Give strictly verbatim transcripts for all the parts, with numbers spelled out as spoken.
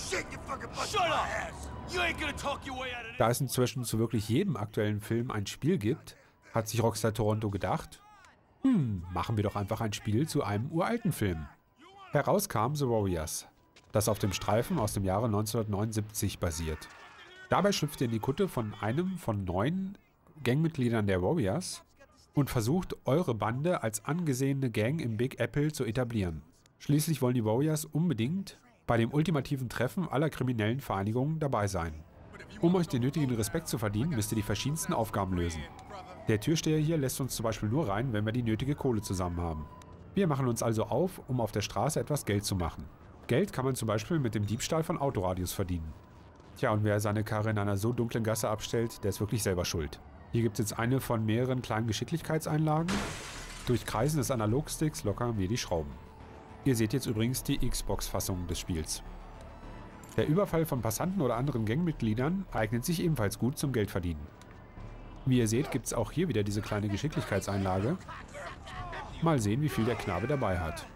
Da es inzwischen zu wirklich jedem aktuellen Film ein Spiel gibt, hat sich Rockstar Toronto gedacht, hm, machen wir doch einfach ein Spiel zu einem uralten Film. Heraus kam The Warriors, das auf dem Streifen aus dem Jahre neunzehnhundertneunundsiebzig basiert. Dabei schlüpft ihr in die Kutte von einem von neun Gangmitgliedern der Warriors und versucht, eure Bande als angesehene Gang im Big Apple zu etablieren. Schließlich wollen die Warriors unbedingt bei dem ultimativen Treffen aller kriminellen Vereinigungen dabei sein. Um euch den nötigen Respekt zu verdienen, müsst ihr die verschiedensten Aufgaben lösen. Der Türsteher hier lässt uns zum Beispiel nur rein, wenn wir die nötige Kohle zusammen haben. Wir machen uns also auf, um auf der Straße etwas Geld zu machen. Geld kann man zum Beispiel mit dem Diebstahl von Autoradios verdienen. Tja, und wer seine Karre in einer so dunklen Gasse abstellt, der ist wirklich selber schuld. Hier gibt es jetzt eine von mehreren kleinen Geschicklichkeitseinlagen. Durch Kreisen des Analogsticks lockern wir die Schrauben. Ihr seht jetzt übrigens die Xbox-Fassung des Spiels. Der Überfall von Passanten oder anderen Gangmitgliedern eignet sich ebenfalls gut zum Geldverdienen. Wie ihr seht, gibt es auch hier wieder diese kleine Geschicklichkeitseinlage. Mal sehen, wie viel der Knabe dabei hat.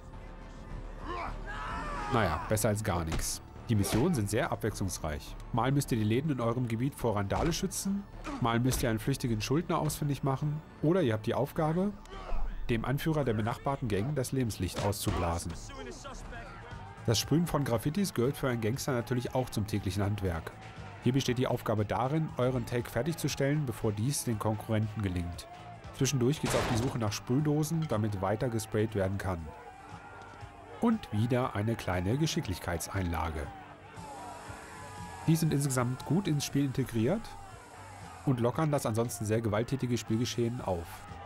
Naja, besser als gar nichts. Die Missionen sind sehr abwechslungsreich. Mal müsst ihr die Läden in eurem Gebiet vor Randale schützen, mal müsst ihr einen flüchtigen Schuldner ausfindig machen, oder ihr habt die Aufgabe, dem Anführer der benachbarten Gang das Lebenslicht auszublasen. Das Sprühen von Graffitis gehört für einen Gangster natürlich auch zum täglichen Handwerk. Hier besteht die Aufgabe darin, euren Take fertigzustellen, bevor dies den Konkurrenten gelingt. Zwischendurch geht es auf die Suche nach Sprühdosen, damit weiter gesprayt werden kann. Und wieder eine kleine Geschicklichkeitseinlage. Die sind insgesamt gut ins Spiel integriert und lockern das ansonsten sehr gewalttätige Spielgeschehen auf.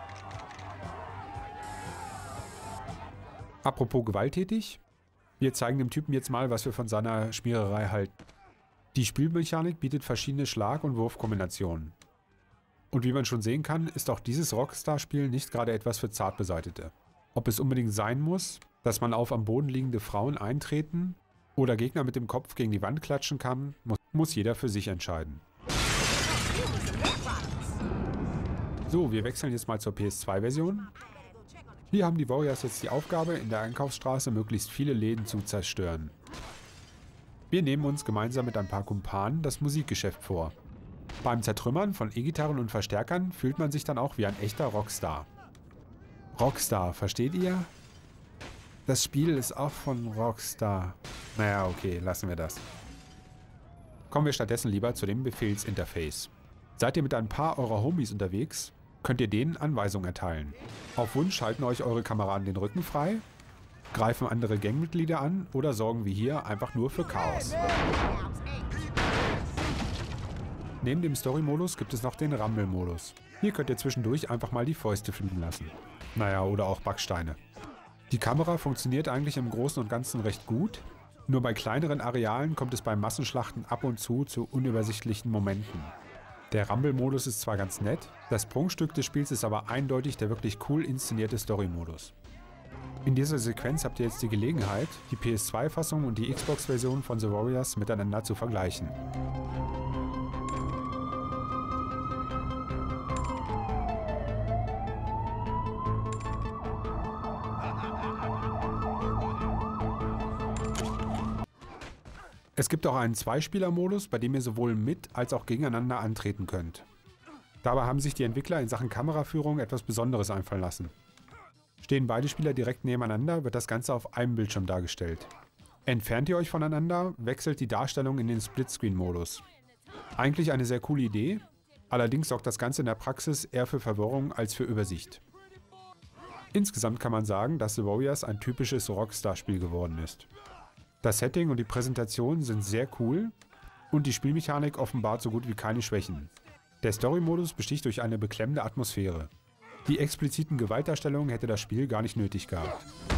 Apropos gewalttätig, wir zeigen dem Typen jetzt mal, was wir von seiner Schmiererei halten. Die Spielmechanik bietet verschiedene Schlag- und Wurfkombinationen. Und wie man schon sehen kann, ist auch dieses Rockstar-Spiel nicht gerade etwas für Zartbeseitete. Ob es unbedingt sein muss, dass man auf am Boden liegende Frauen eintreten oder Gegner mit dem Kopf gegen die Wand klatschen kann, muss, muss jeder für sich entscheiden. So, wir wechseln jetzt mal zur P S zwei Version. Hier haben die Warriors jetzt die Aufgabe, in der Einkaufsstraße möglichst viele Läden zu zerstören. Wir nehmen uns gemeinsam mit ein paar Kumpanen das Musikgeschäft vor. Beim Zertrümmern von E-Gitarren und Verstärkern fühlt man sich dann auch wie ein echter Rockstar. Rockstar, versteht ihr? Das Spiel ist auch von Rockstar. Naja, okay, lassen wir das. Kommen wir stattdessen lieber zu dem Befehlsinterface. Seid ihr mit ein paar eurer Homies unterwegs, könnt ihr denen Anweisungen erteilen. Auf Wunsch halten euch eure Kameraden den Rücken frei, greifen andere Gangmitglieder an oder sorgen wie hier einfach nur für Chaos. Neben dem Story-Modus gibt es noch den Rumble-Modus. Hier könnt ihr zwischendurch einfach mal die Fäuste fliegen lassen. Naja, oder auch Backsteine. Die Kamera funktioniert eigentlich im Großen und Ganzen recht gut, nur bei kleineren Arealen kommt es beim Massenschlachten ab und zu zu unübersichtlichen Momenten. Der Rumble-Modus ist zwar ganz nett, das Prunkstück des Spiels ist aber eindeutig der wirklich cool inszenierte Story-Modus. In dieser Sequenz habt ihr jetzt die Gelegenheit, die P S zwei Fassung und die Xbox-Version von The Warriors miteinander zu vergleichen. Es gibt auch einen Zweispieler-Modus, bei dem ihr sowohl mit als auch gegeneinander antreten könnt. Dabei haben sich die Entwickler in Sachen Kameraführung etwas Besonderes einfallen lassen. Stehen beide Spieler direkt nebeneinander, wird das Ganze auf einem Bildschirm dargestellt. Entfernt ihr euch voneinander, wechselt die Darstellung in den Splitscreen-Modus. Eigentlich eine sehr coole Idee, allerdings sorgt das Ganze in der Praxis eher für Verwirrung als für Übersicht. Insgesamt kann man sagen, dass The Warriors ein typisches Rockstar-Spiel geworden ist. Das Setting und die Präsentation sind sehr cool und die Spielmechanik offenbart so gut wie keine Schwächen. Der Story-Modus besticht durch eine beklemmende Atmosphäre. Die expliziten Gewaltdarstellungen hätte das Spiel gar nicht nötig gehabt.